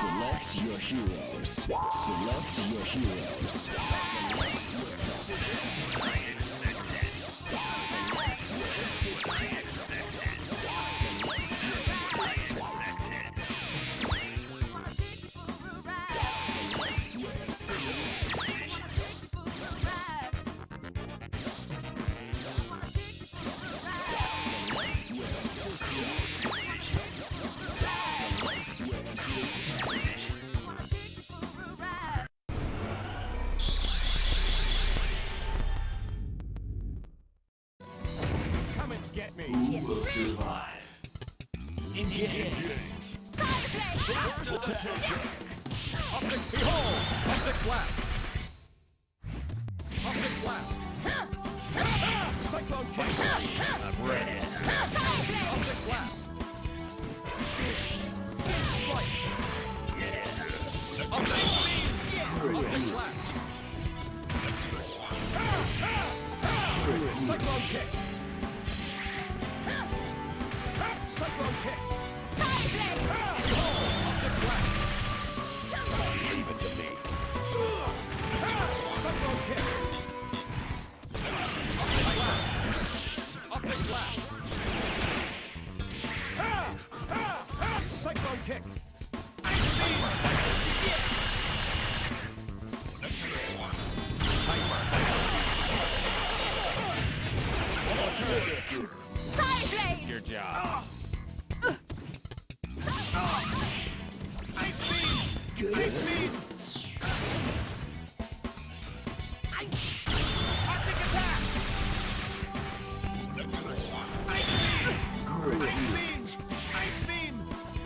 Select your heroes. Select your heroes. Get me. Who will survive? Engage. Optic behold! Optic blast! Optic blast! Cyclone kick! I'm ready. Optic blast! Slice! Optic beam! Optic blast! Cyclone kick! Cyclone kick! Optic blast! Leave it to me. Cyclone kick! Optic blast! Optic blast! Cyclone kick! Your job. Ice beam! Ice beam! Arctic attack! Ice beam! Ice beam! Ice beam!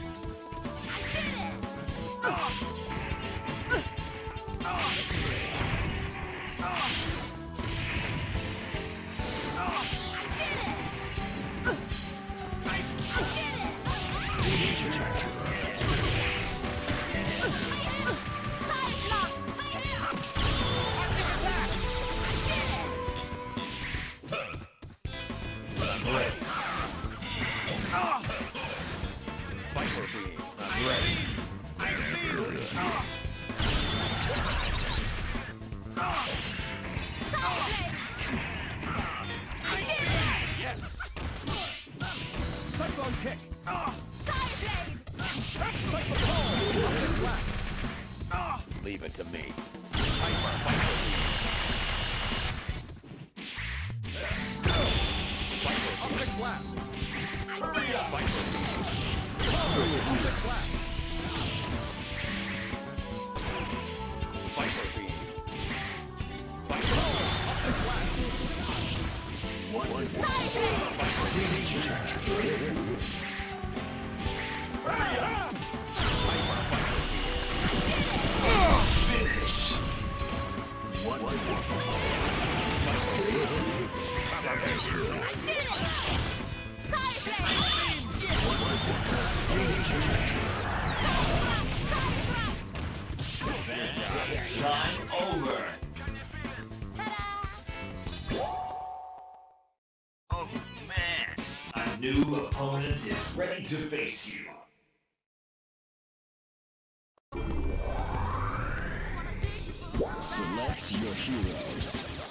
Viper beam. I'm ready. Yes! Cyclone kick! Cyclone pole! Optic blast! Leave it to me. Viper beam! Optic blast! Hurry up! Viper beam. Optic blast! Viper beam. Optic blast! Hurry up! Finish. Time over. Oh man, a new opponent is ready to face you. Select your heroes.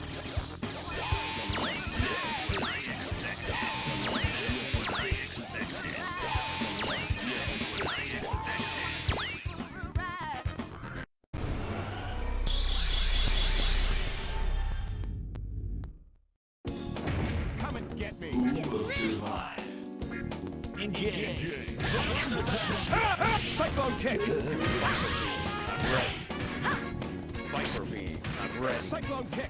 Come and get me! Who will survive? Engage. Cyclone kick! I'm ready. Viper beam. I'm ready. Cyclone kick!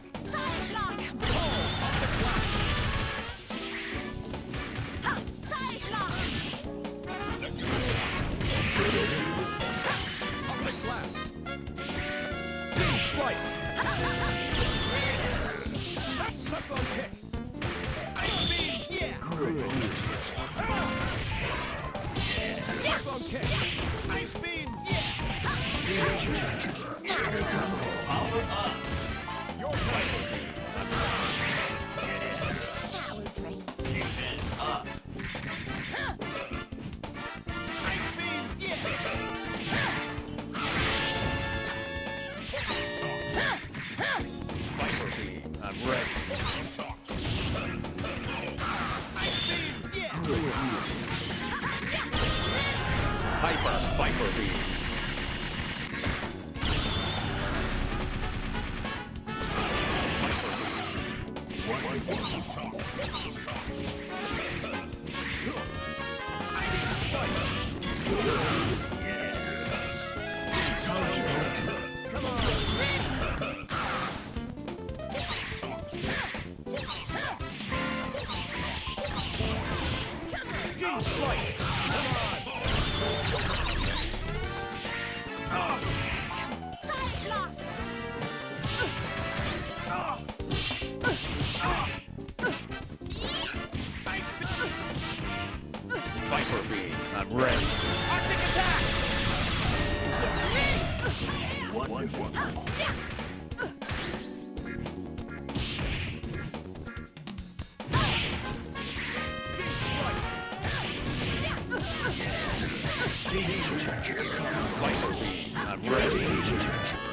Optic blast! Beam slice! Cyclone kick! Ice beam! Yeah! Cyclone kick! Ice beam! Yeah! Power up. Your turn! Defense up. Ice beam! Yeah! Viper Beam. Viper Beam. I'm ready. Arctic attack! Viper Beam. I'm ready.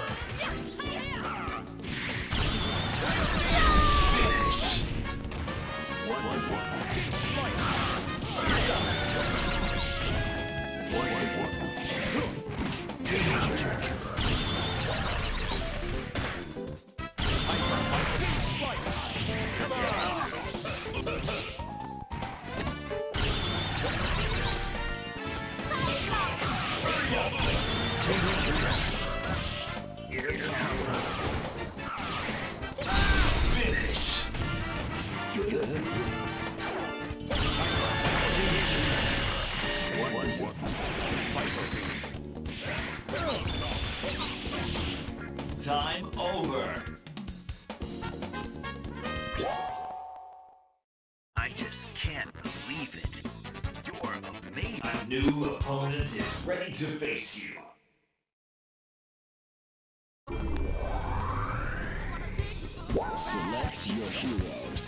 Time over. I just can't believe it. You're amazing. A new opponent is ready to face you. Select your heroes.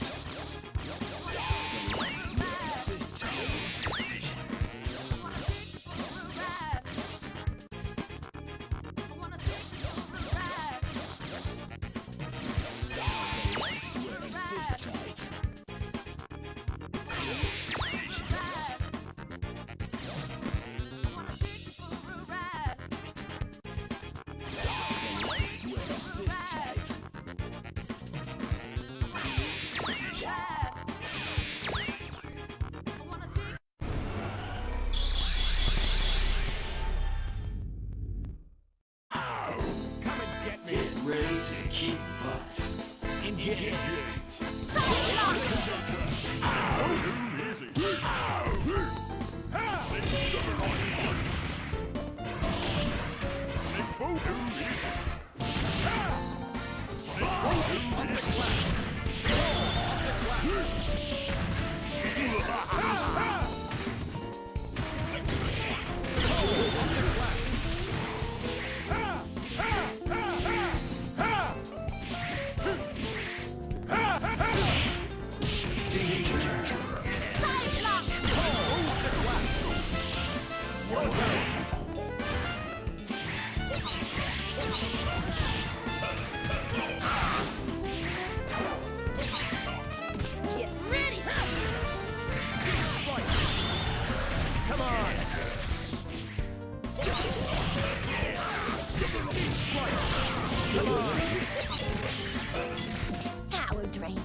Get ready to kick butt. Engage. Get ready! Come on! Come on! Power drain.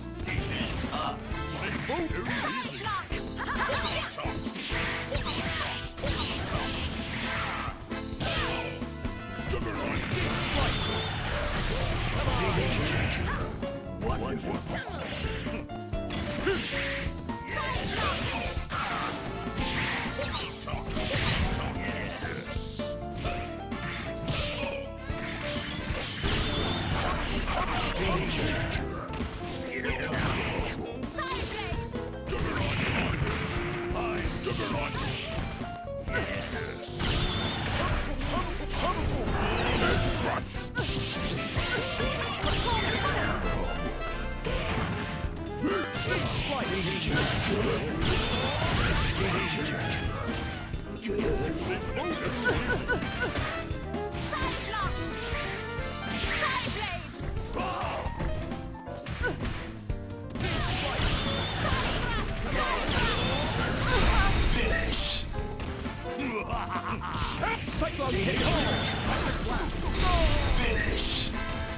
Cyclone kick! Optic blast! Finish!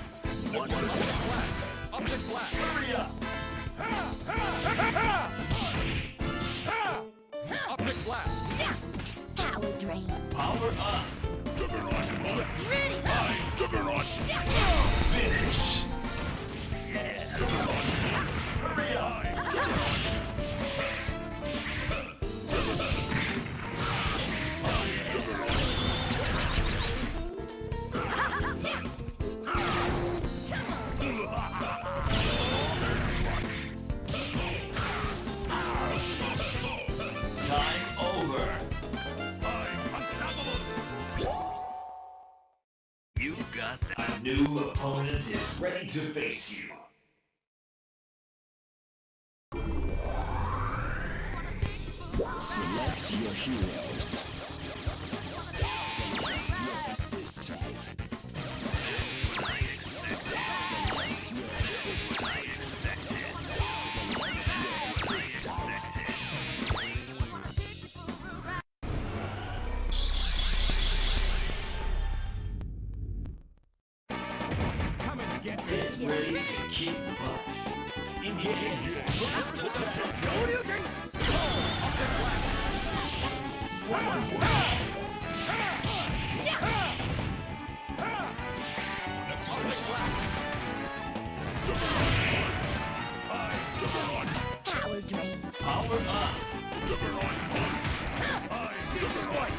Optic blast! Hurry up! Optic blast! Power drain. Power up! Juggernaut. Ready. Juggernaut. Finish! Yeah! Juggernaut. Hurry up! Time over! You got that. A new opponent is ready to face you. Select your heroes. Come and get me! Get ready to kick butt. Engage! Shoryuken! Optic blast! Optic blast! Juggernaut. Power drain. Power up! Juggernaut. Juggernaut.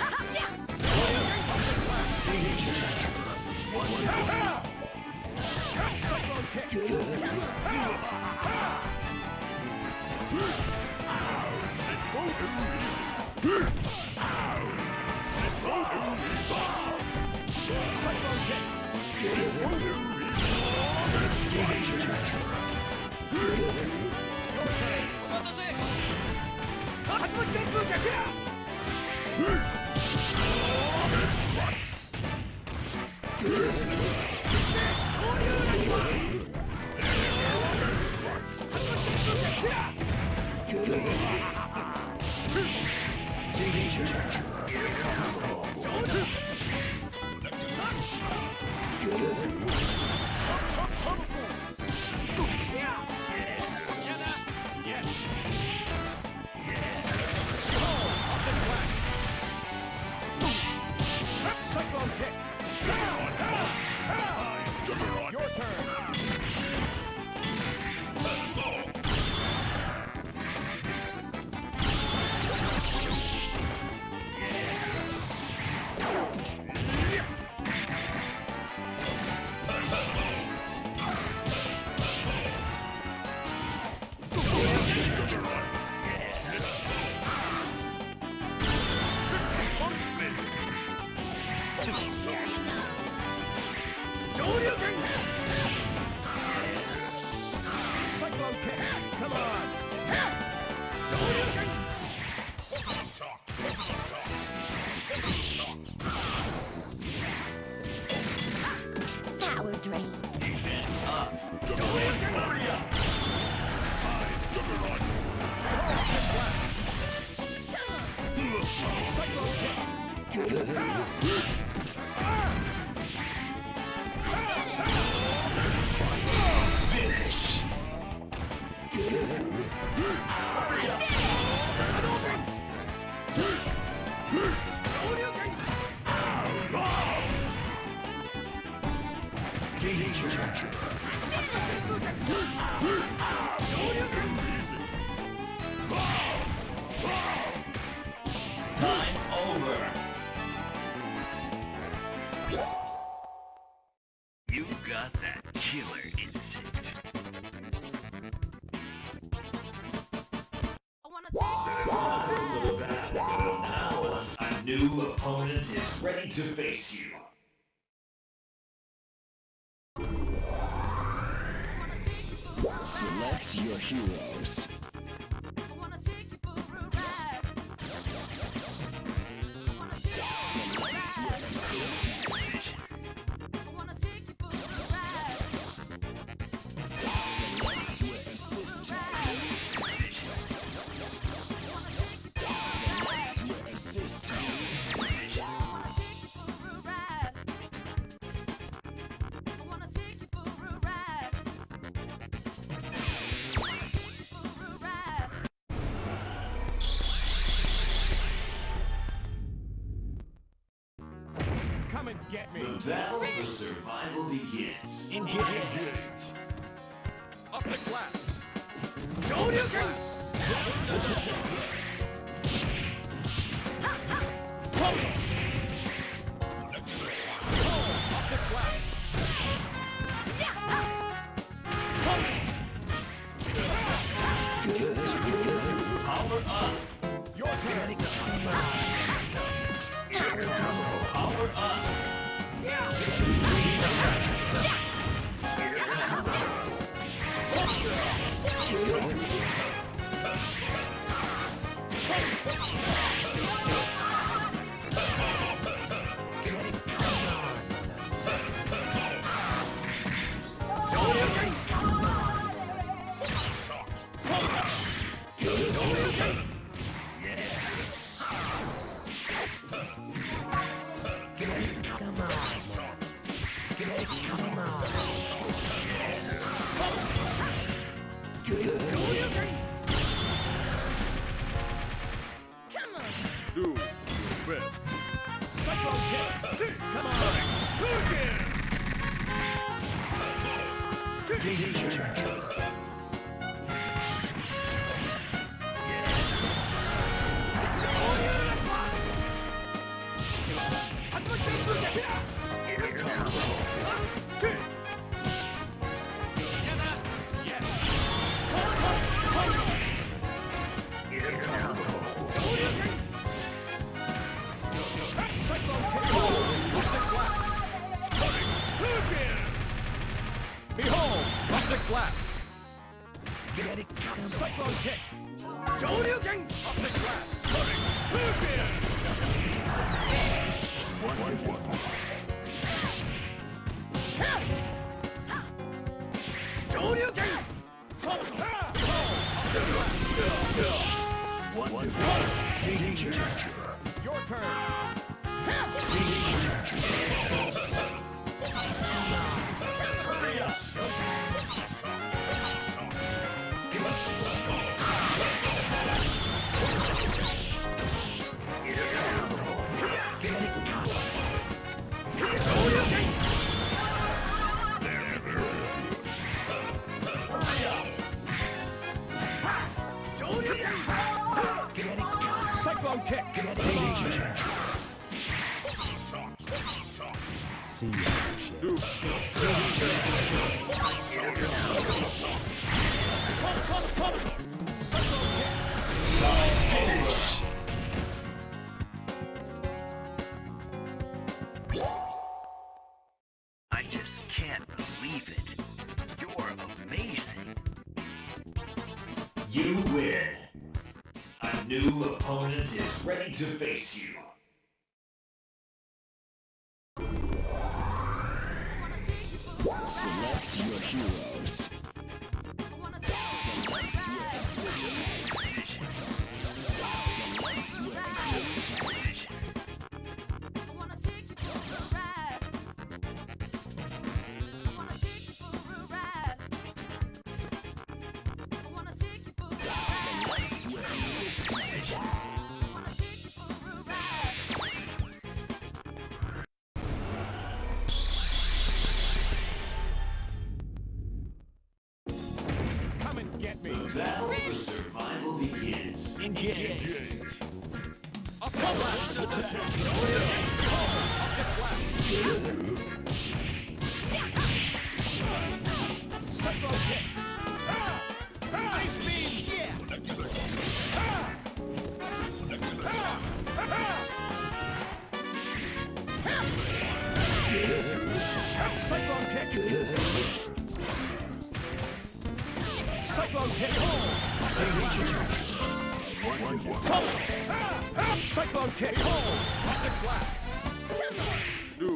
Cyclone kick! Cyclone kick! Cyclone kick! Juggernaut. Your turn! Cyclone kick! Come on! Power drain. Hurry up! Juggernaut. Cyclone kick! Finish! Hurry up! Time over! You got that killer instinct. Now a new opponent is ready to face you. Select your heroes. Come and get me. The battle for survival begins. Engage. Up the glass. Shoryuken. Up the glass. Power up. Your turn. Power up. Do well. Cyclone kick. Come on. Behold, rustic blast. Cyclone kick. Shoryuken. Up the glass. Shoryuken. Your turn. Cyclone kick. See you. Do I just can't believe it. You're amazing. You win. A new opponent is ready to face you. Select your heroes. Come and get me. The battle for survival begins. Engage. Up the glass. Up the glass. Cyclone kick. Ice beam. Yeah. Cyclone kick. Cyclone kick. Cyclone kick. Off the glass. do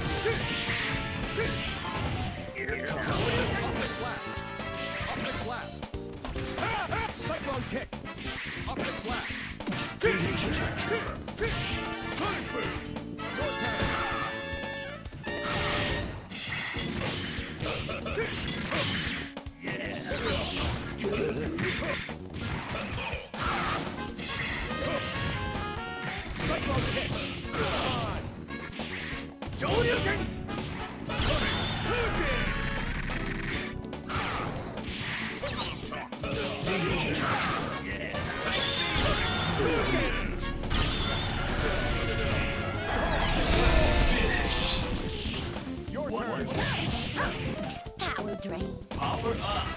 Up the glass. Cyclone kick. Up the glass. Your turn. Cyclone kick. Come on. Your turn. Power drain. Power up.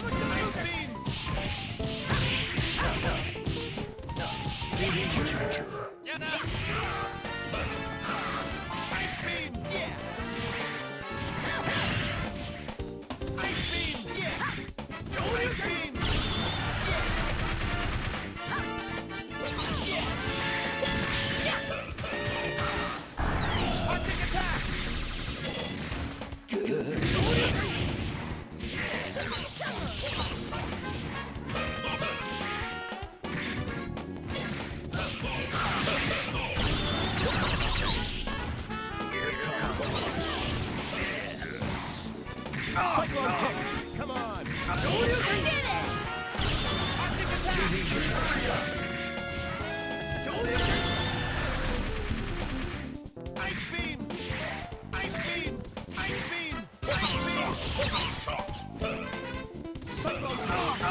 Cyclone kick. Come on. I did it! Ice beam. Ice beam. Ice beam. Cyclone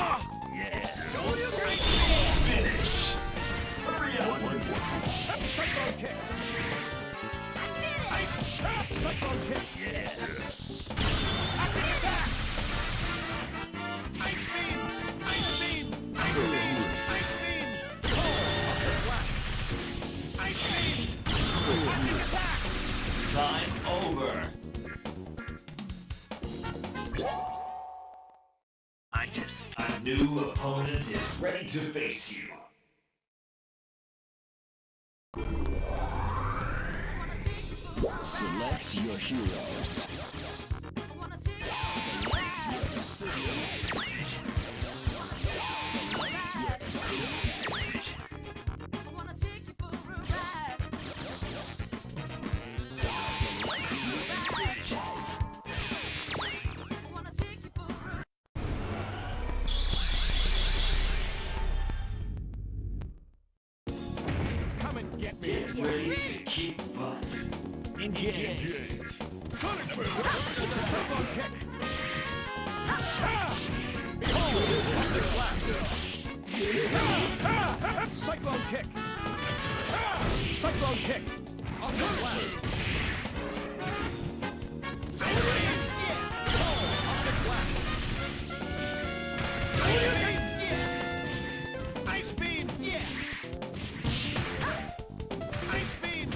Finish. Hurry up. Cyclone kick. Cyclone kick. Ice beam. Ice beam. Ice beam. Ice beam. Off the flash. Ice beam. Optic attack. Time over. A new opponent is ready to face you. Select your hero. Come and get me. Get ready to keep fighting. Engage. Cyclone kick. Behold. Optic flash. Cyclone kick. Cyclone kick. Optic flash. Optic flash. Ice beam. Ice beam.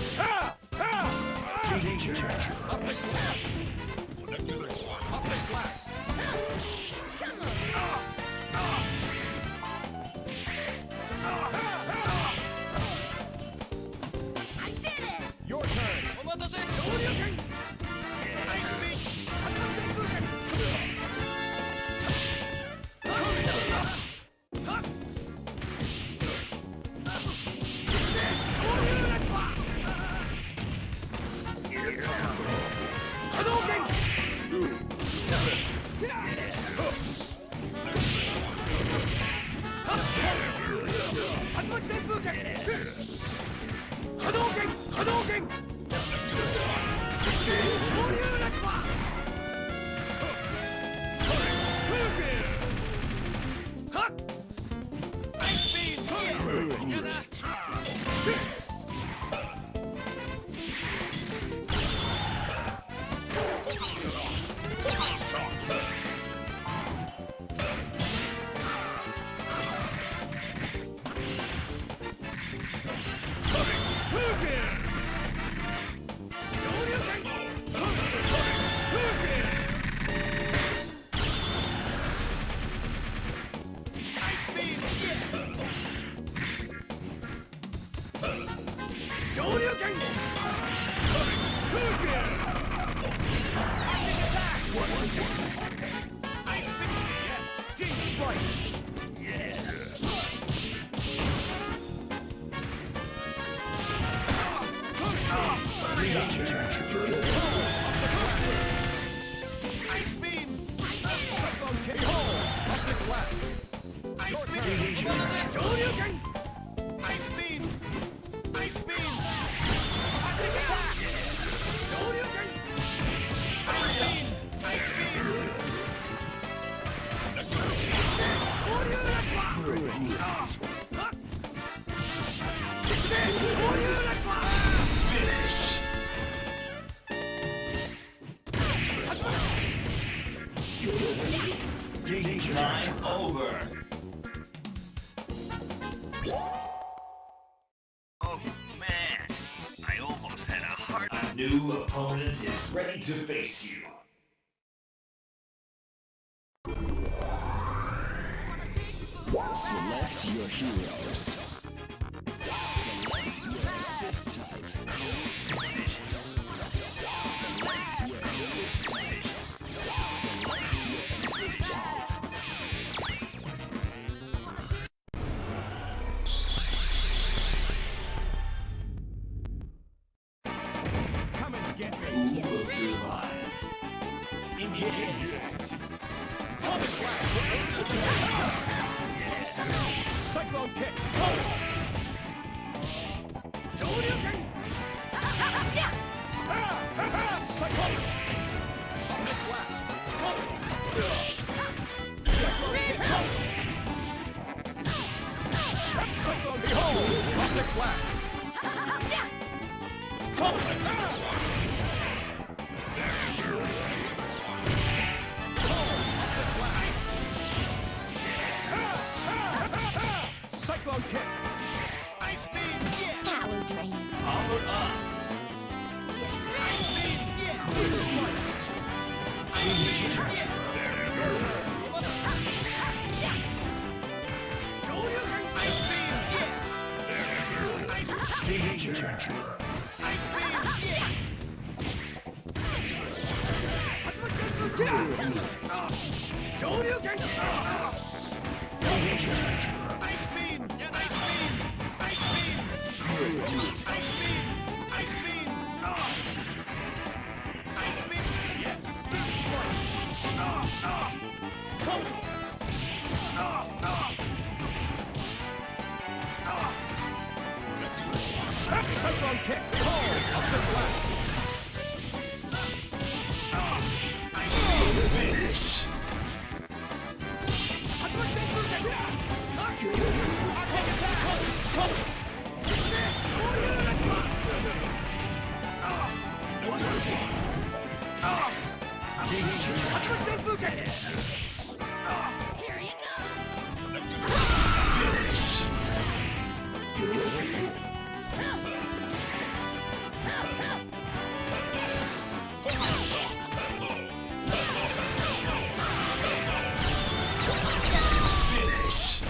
Optic flash. Optic flash. I did it! Your turn. Ice beam. Hadouken! Hadouken! Hadouken! Ice beam! Ice beam! Ice beam! Optic attack! over. Oh man, I almost had a heart. A new opponent is ready to face you. Select your heroes. Come and get me. Who will survive? Engage. Comet blast. Cyclone kick. Shoryuken. Cyclone. Comet blast. Cyclone kick. Cyclone behold. Comet blast. Cyclone kick. Ice beam. Yeah. Power drain. Power up. Ice beam. Yeah. Ice beam. Yeah. Shoryuken. Ice beam. Yeah. Ice beam. Yeah. Shoryuken. Ice beam. Yeah. Ice beam. Ice beam. Ice beam. Ice beam. Ice beam. Yes. Deep strike. Cyclone kick. Pull. Up the blast. Finish. Here you go. Finish. Finish.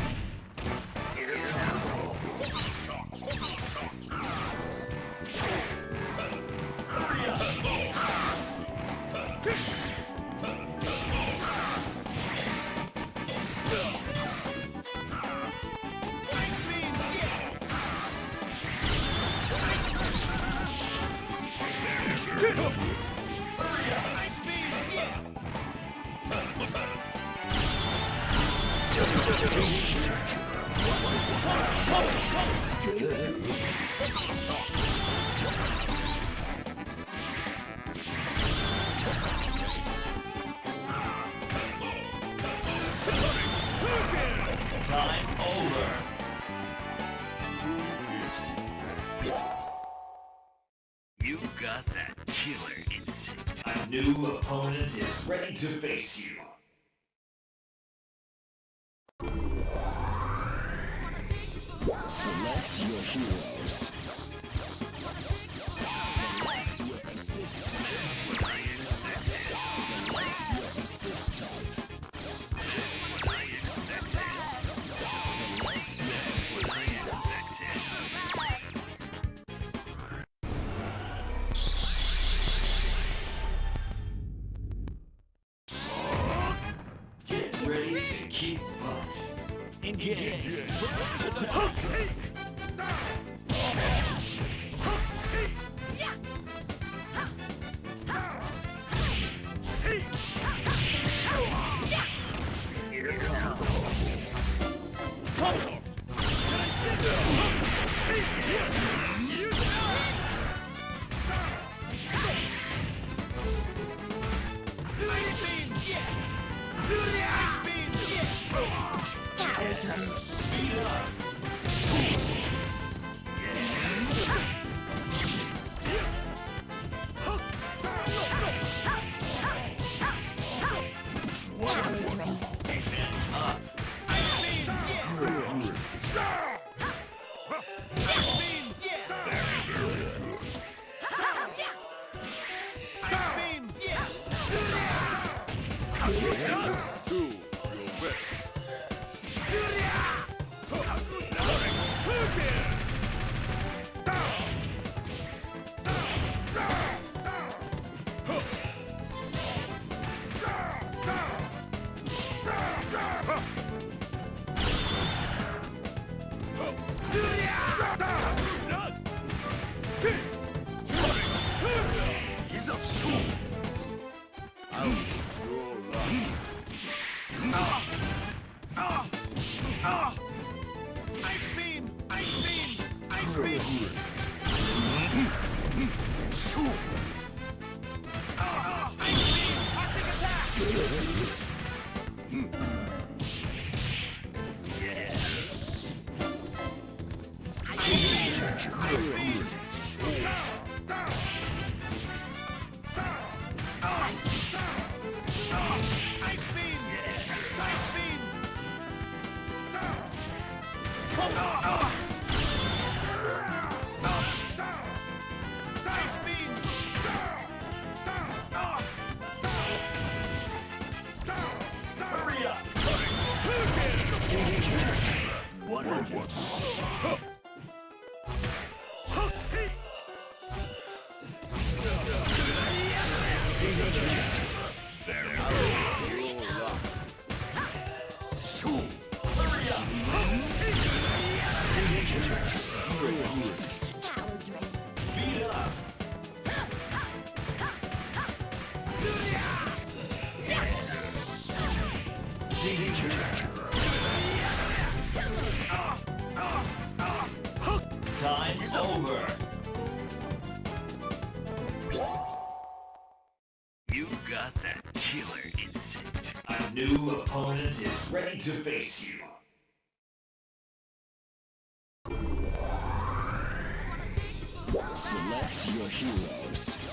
Time over. You got that killer instinct. A new opponent is ready to face you. Select your heroes. Get ready to keep up. Engage. Power drain. Hurry up! Beat up! Time's over. You got that killer instinct. A new opponent is ready to face you. Select your heroes.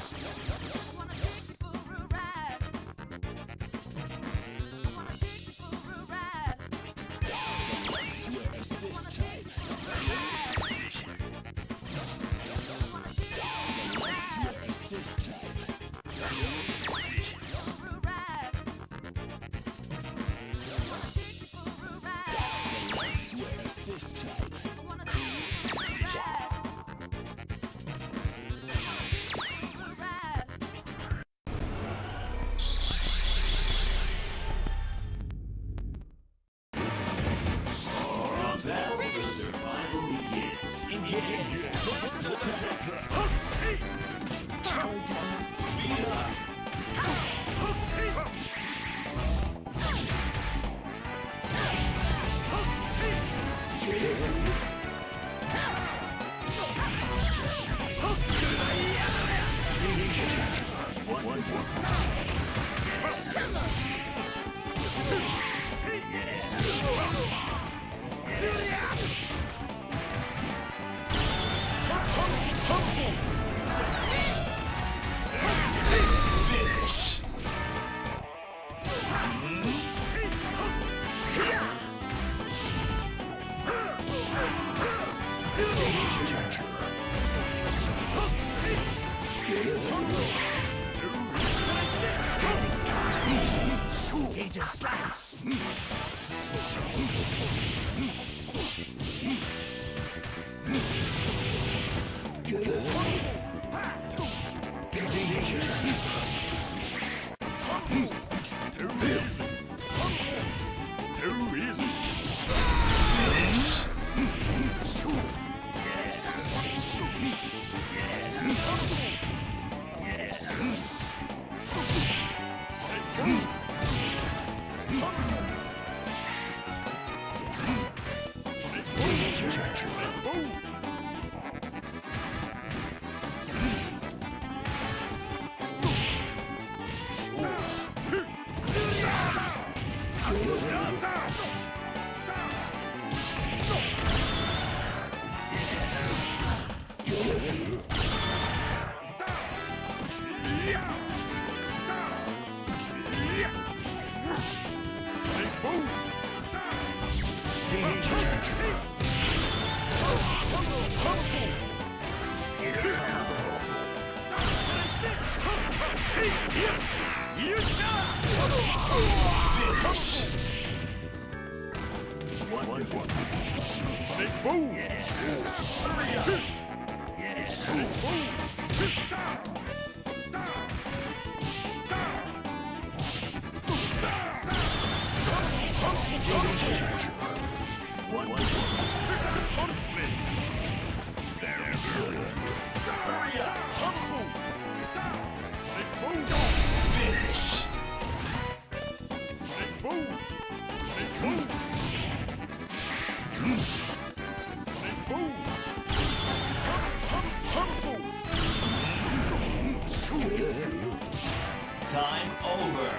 Time over.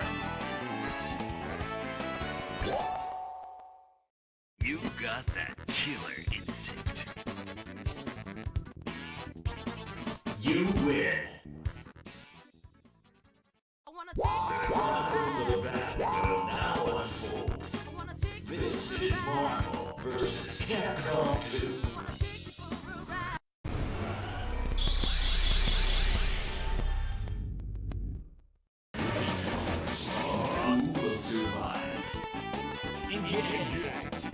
You got that killer instinct. You win. I wanna take The battle will now unfold. This is Marvel versus Capcom 2. Who will survive? Engage!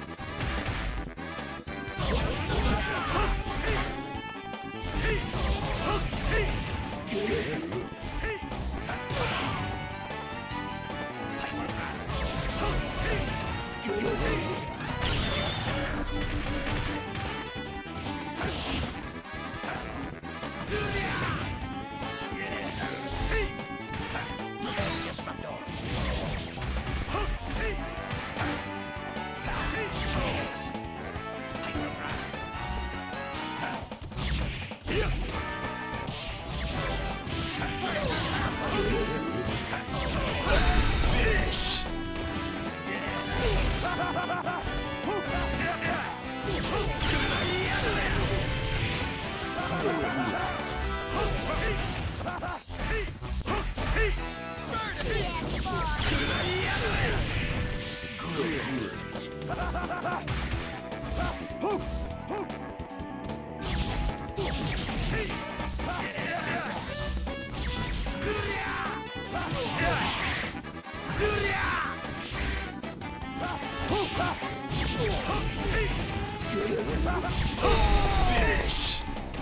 Finish!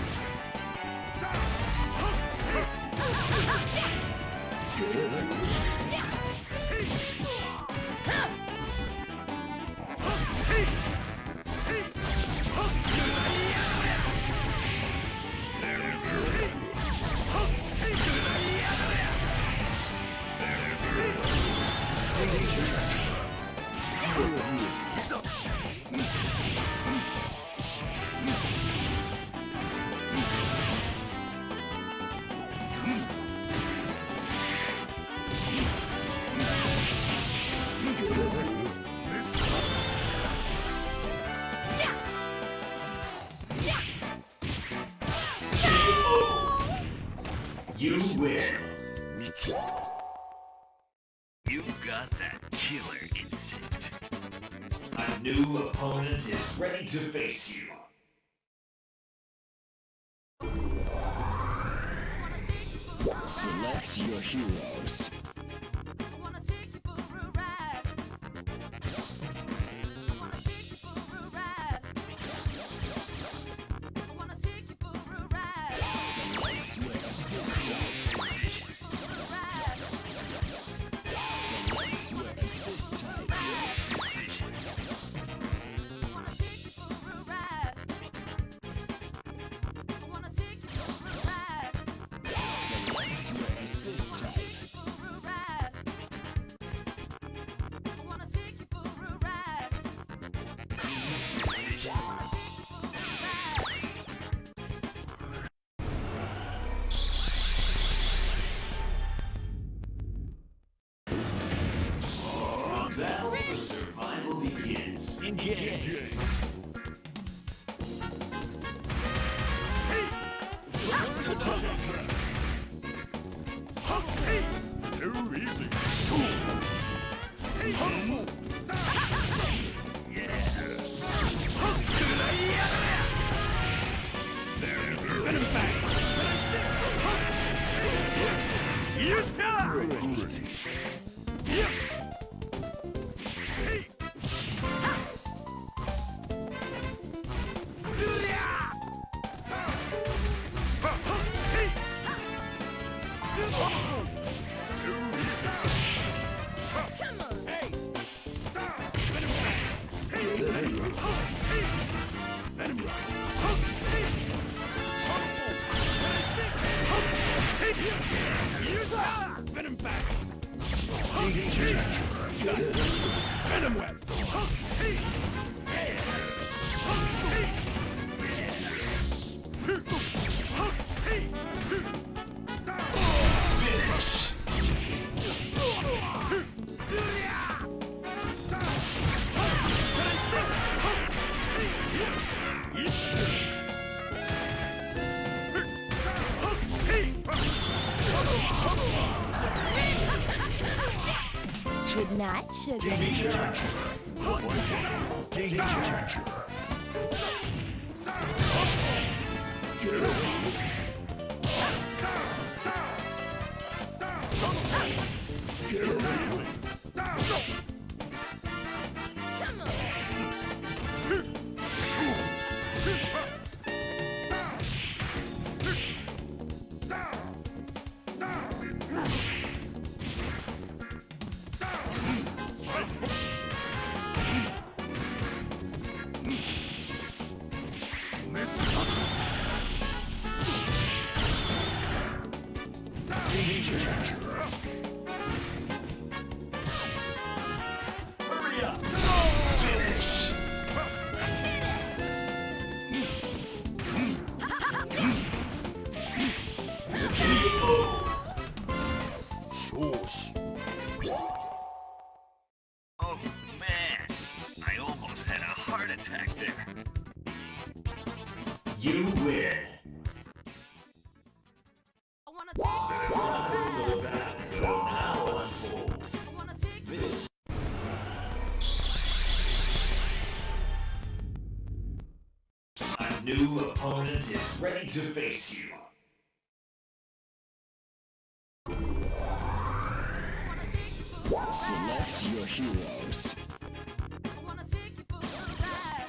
You win. You got that killer instinct. A new opponent is ready to face you. Select your heroes. I wanna take you for a ride. I wanna take you for a ride. I wanna take you for a ride. Battle for survival begins. Engage! Too easy. Venom back! Venom web! Finish! Good night, sugar. Hurry up! Finish! Sauce. Oh man, I almost had a heart attack there. You win. I wanna take you for a ride. Now unfold. I wanna take you This a new opponent is ready to face you. wanna take you for a ride. Select your heroes. I wanna take you for a ride.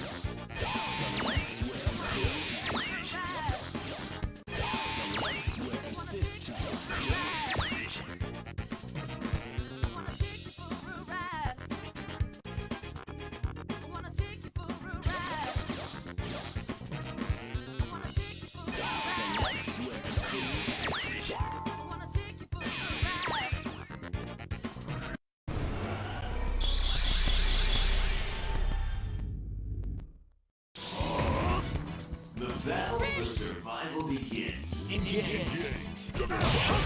The battle for survival begins. Engage. Juggernaut.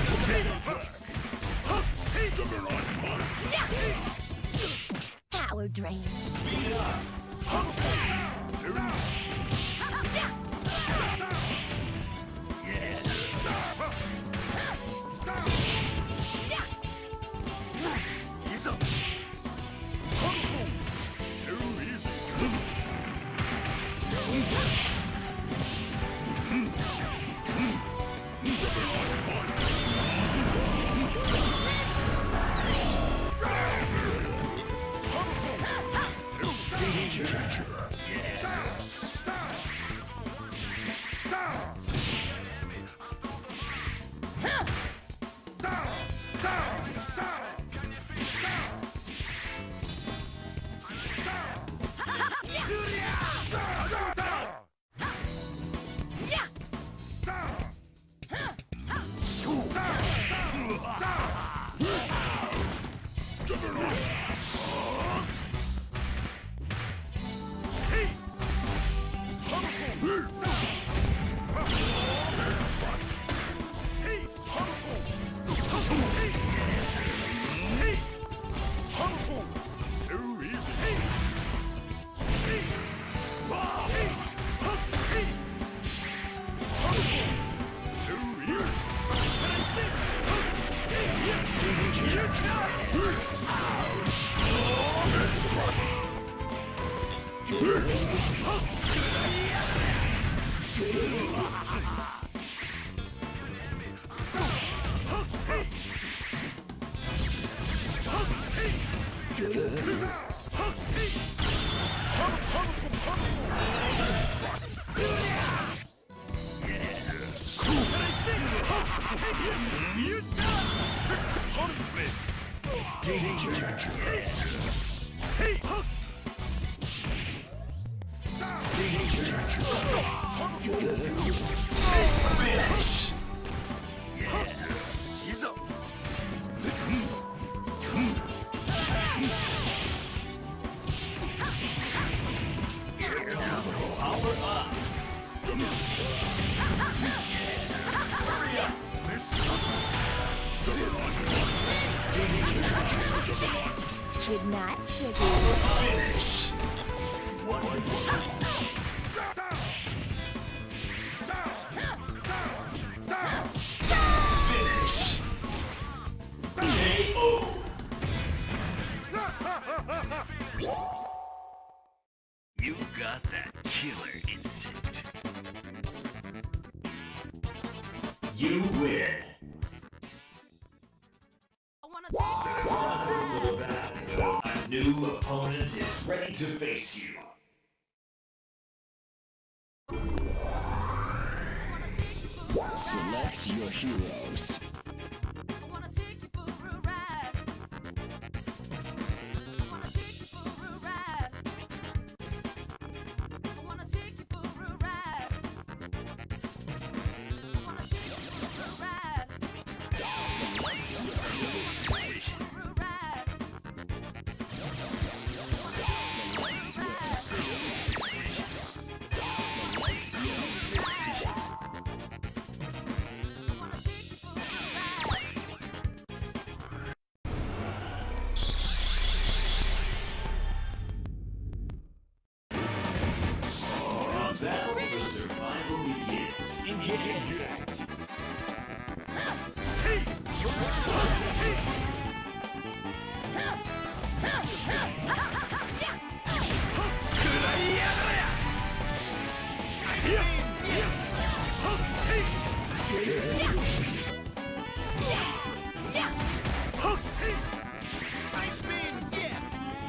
Juggernaut punch. Power drain. He's up. Too easy. Juggernaut punch. Juggernaut. Too easy. Too easy. Finish. He's up. Power up. Hurry up. Good night, sugar. Finish. Finish. KO. You got that You win. I wanna take you for a ride. A new opponent is ready to face you. I wanna take you for a ride. Select your heroes. I wanna take you for a ride. I wanna take you for a ride. I wanna take you for a ride. I wanna take you for a ride. For a ride. Battle for survival begins. Engage. Ice beam, yeah!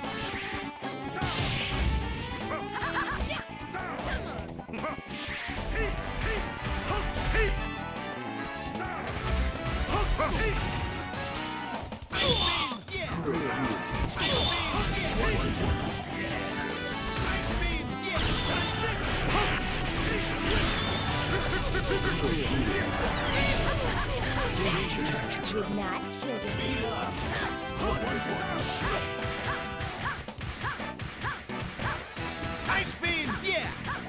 Did not sugar. Ice beam, yeah!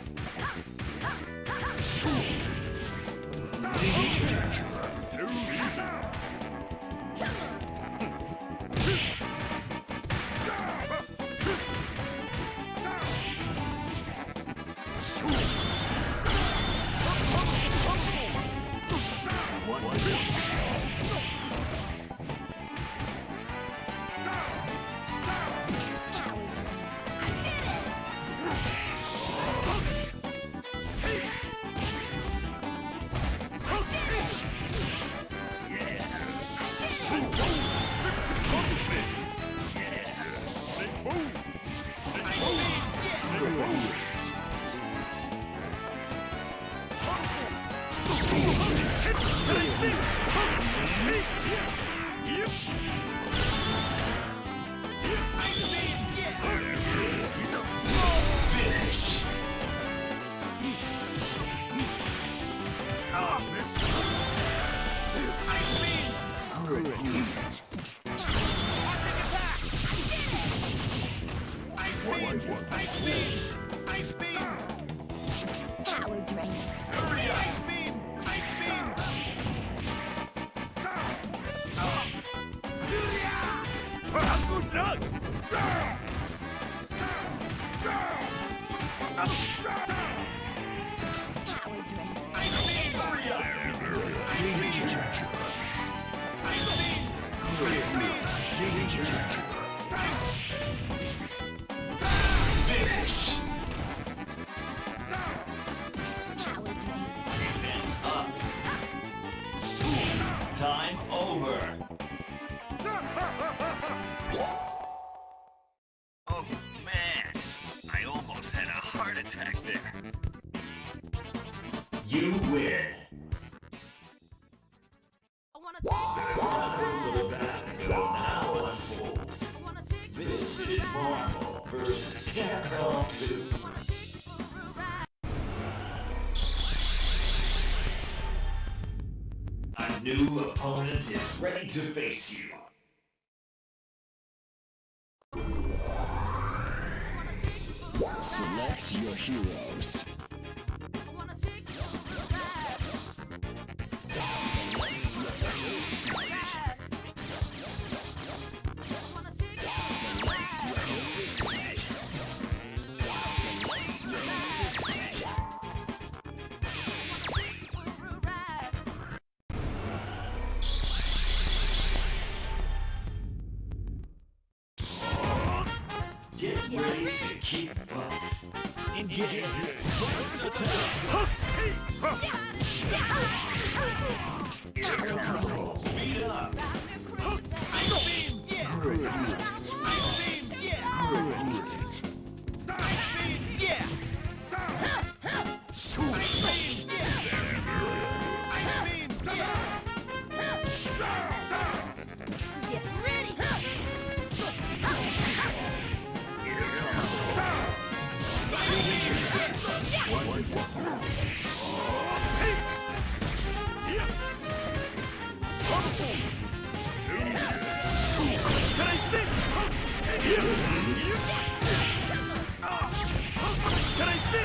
Finish. Ice beam! Ice beam! Power drain. Ice beam! Ice beam! Uncle Doug. Power drain. Ice beam! Ice beam! Finish. Power drain. Event up. Time over. Oh man, I almost had a heart attack there. You win. I wanna take you for a ride. The battle now unfolds. I wanna take you This for a is ride. Marvel versus Capcom 2. I wanna take you for a ride. A new opponent is ready to face you. I wanna take you for a ride. Select your heroes. I wanna take you for a ride. Ride. I wanna take you for a ride. For a ride. Get ready to keep up. Engage. Yeah. Can I think? Can I think?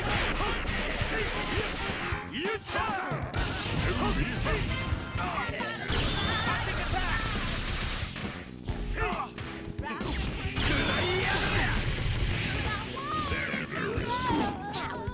Power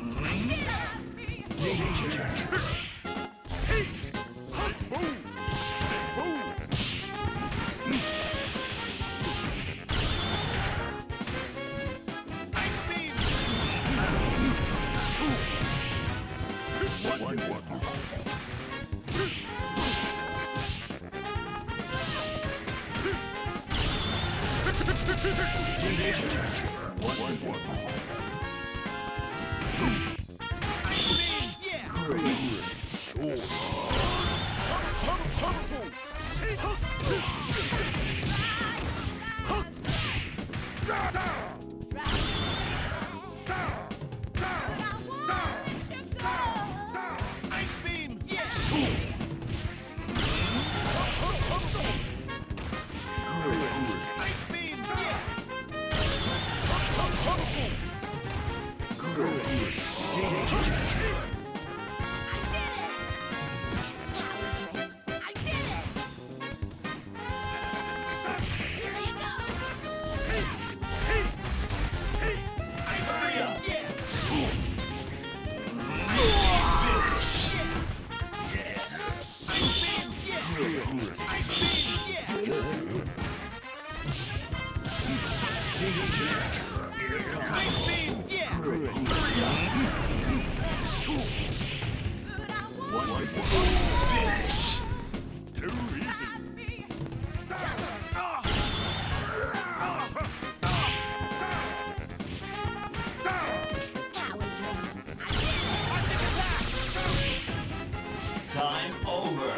Time over.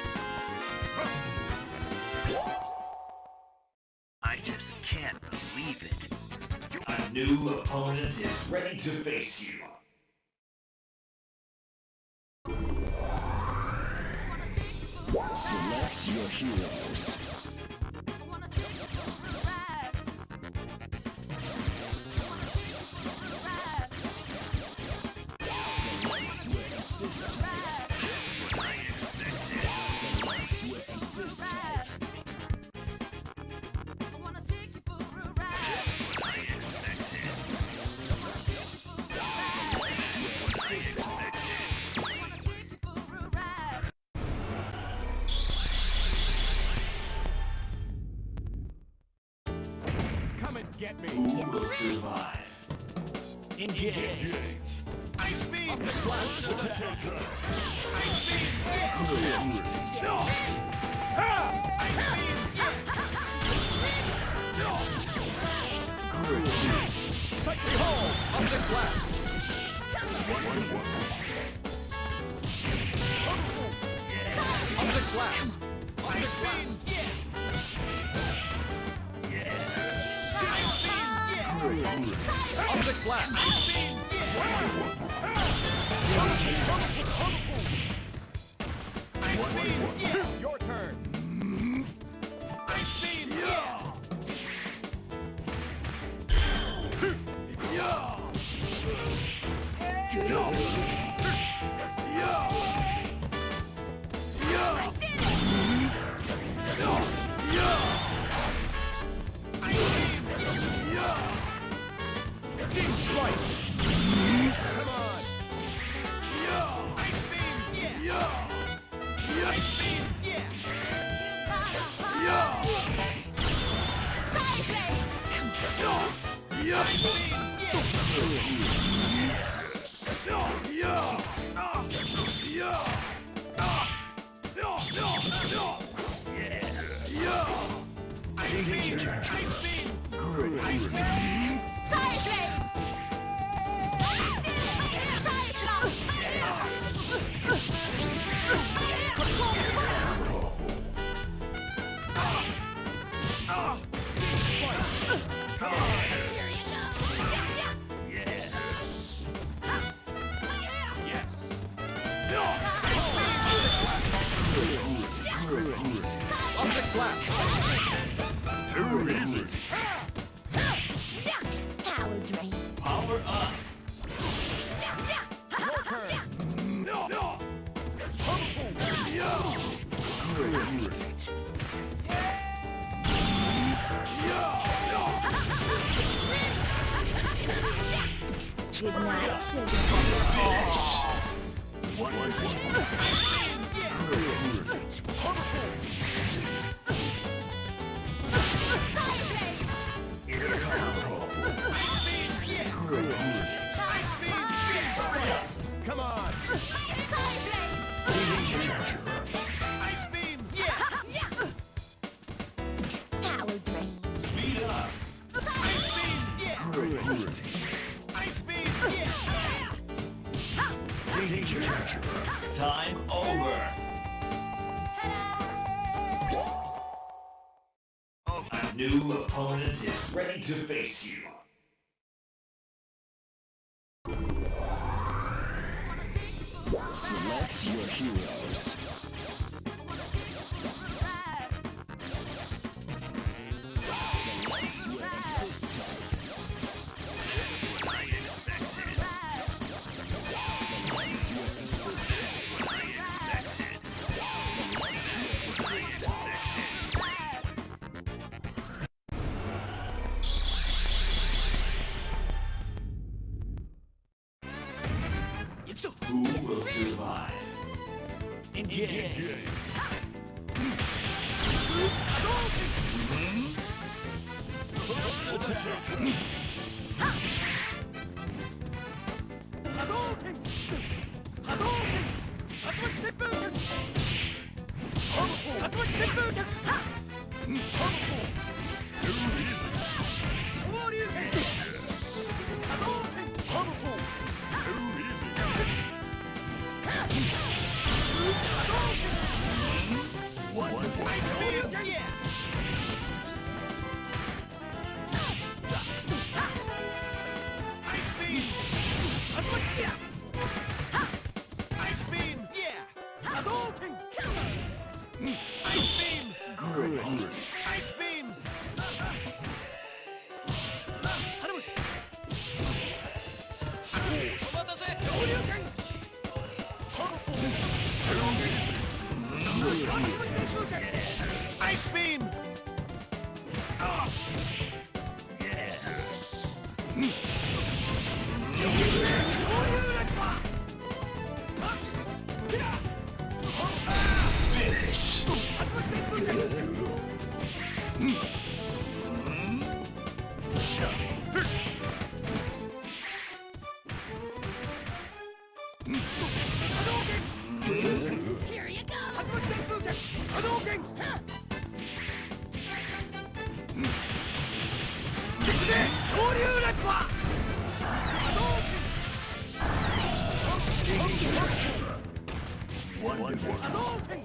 I just can't believe it. A new opponent is ready to face you. Select your heroes. Come and get me. Who will survive? Engage. Ice beam. Flash attack. Ice beam. Psyche hole. Object blast. Object blast. Object blast. Object blast. Your turn. Ice beam. Deep slice. Come on. Ice beam. Ice beam. slash. Too easy. Power drain. Power up. Your turn. No, no. Good night, sugar. Come on. Ice beam. Yeah. Power drain. Speed up. Ice beam. Yeah. Ice beam. Yeah. Time over. A new opponent is ready to face you. Select your heroes. Who will survive? Engage. Ice beam. Finish. Here you go. Hadouken! Hadouken!